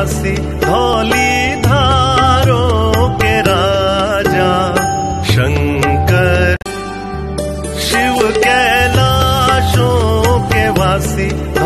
वासी, धौली धारों के राजा शंकर। शिव कैलाशों के वासी,